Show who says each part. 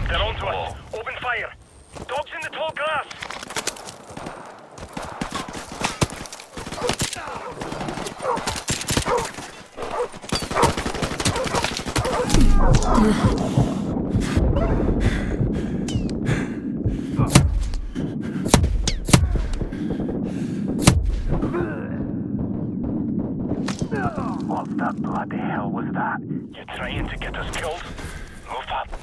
Speaker 1: They're onto us. Open fire. Dogs in the tall grass. What the bloody hell was that? You trying to get us killed? Move up.